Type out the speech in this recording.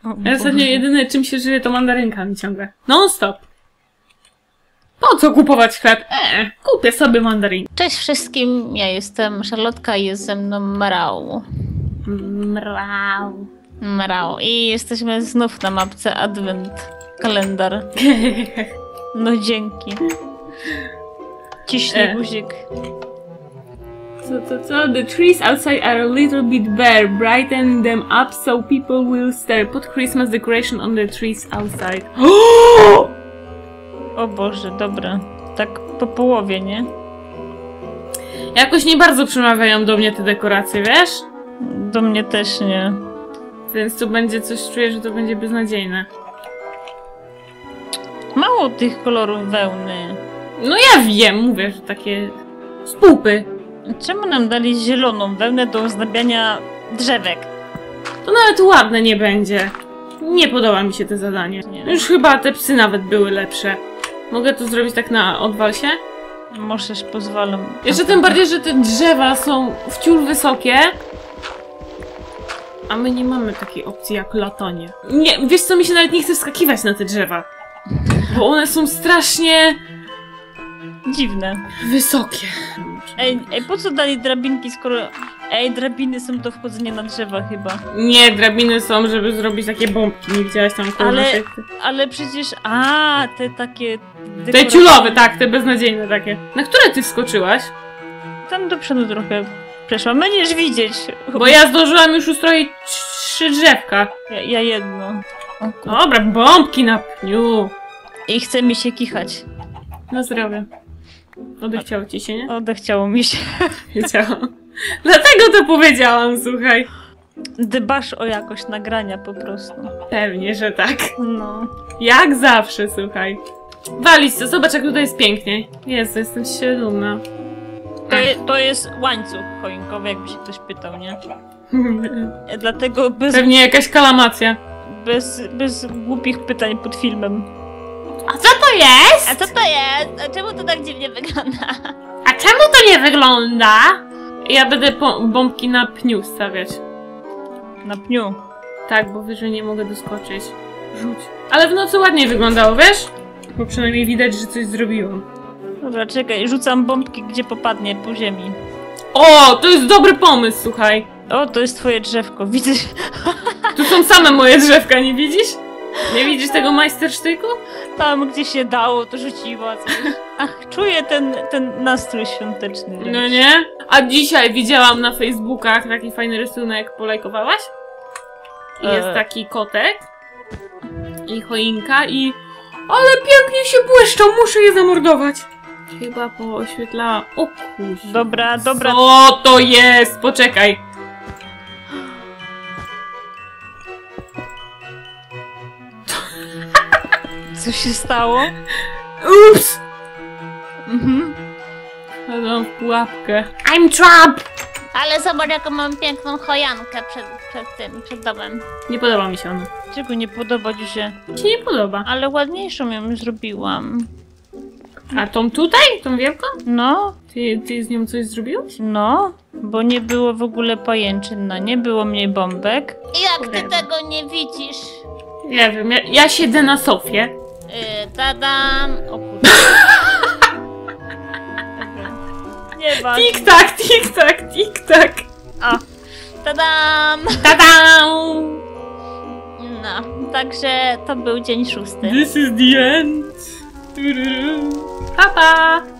Ja ostatnio jedyne czym się żyje to mandarynkami ciągle. Non stop. Po co kupować chleb? Kupię sobie mandarynki. Cześć wszystkim, ja jestem Charlotka i jest ze mną Mrał. Mrał. I jesteśmy znów na mapce Advent Kalendar. No dzięki. Ciśnij guzik. Co? The trees outside are a little bit bare. Brighten them up so people will stare. Put Christmas decoration on the trees outside. O Boże, dobra. Tak po połowie, nie? Jakoś nie bardzo przemawiają do mnie te dekoracje, wiesz? Do mnie też nie. Więc tu będzie coś, czuję, że to będzie beznadziejne. Mało tych kolorów wełny. No ja wiem, mówię, że takie spółpy. Czemu nam dali zieloną wełnę do ozdabiania drzewek? To nawet ładne nie będzie. Nie podoba mi się to zadanie. Już chyba te psy nawet były lepsze. Mogę to zrobić tak na odwal się? Możesz, pozwalam. Jeszcze tym bardziej, że te drzewa są wciul wysokie. A my nie mamy takiej opcji jak latonie. Nie, wiesz co, mi się nawet nie chce wskakiwać na te drzewa. Bo one są strasznie... dziwne. wysokie. Ej, po co dali drabinki, skoro... Ej, drabiny są do wchodzenia na drzewa chyba. Nie, drabiny są, żeby zrobić takie bombki. Nie widziałaś tam ale przecież... A, te takie... Te ciulowe, tak, te beznadziejne takie. Na które ty wskoczyłaś? Tam do przodu trochę przeszłam. Będziesz widzieć. Bo ja zdążyłam już ustroić 3 drzewka. Ja jedno. Dobra, bombki na pniu. I chce mi się kichać. Na zdrowie. Odechciało ci się, nie? Odechciało mi się. Wiedziałam. Dlatego to powiedziałam, słuchaj. Dbasz o jakość nagrania po prostu. Pewnie, że tak. No. Jak zawsze, słuchaj. Walić to, zobacz jak tutaj jest pięknie. Jezu, jestem się dumna. To jest łańcuch choinkowy, jakby się ktoś pytał, nie? Dlatego Pewnie jakaś kalamacja. Bez głupich pytań pod filmem. A co to jest? A co to jest? A czemu to tak dziwnie wygląda? A czemu to nie wygląda? Ja będę bombki na pniu stawiać. Na pniu? Tak, bo wyżej nie mogę doskoczyć. Rzuć. Ale w nocy ładniej wyglądało, wiesz? Bo przynajmniej widać, że coś zrobiłam. Dobra, czekaj, rzucam bombki, gdzie popadnie, po ziemi. O, to jest dobry pomysł, słuchaj. O, to jest twoje drzewko, widzisz? Tu są same moje drzewka, nie widzisz? Nie widzisz tego majstersztyku? Tam, gdzie się dało, to rzuciła coś. Ach, czuję ten nastrój świąteczny. Wręcz. No nie? A dzisiaj widziałam na Facebookach taki fajny rysunek, polajkowałaś? I jest taki kotek i choinka i... Ale pięknie się błyszczą, muszę je zamordować. Chyba pooświetlała... O kuźwa. Dobra. Co to jest? Poczekaj. Co się stało? Ups! Wpadłam w pułapkę. I'm trapped! Ale zobacz, jaką mam piękną chojankę przed domem. Nie podoba mi się ona. Czego nie podoba ci się? Ci nie podoba. Ale ładniejszą ją zrobiłam. A tą tutaj? Tą wielką? No. Ty z nią coś zrobiłeś? No, bo nie było w ogóle pajęczyn, nie było mniej bombek. Jak ty tego nie widzisz? Nie wiem, ja siedzę na sofie. Tadam! O kurde. Nie ma. Tik-tak, tik-tak, tik-tak. O! Tadam! Tadam! No, także to był dzień 6. This is the end. Pa, pa.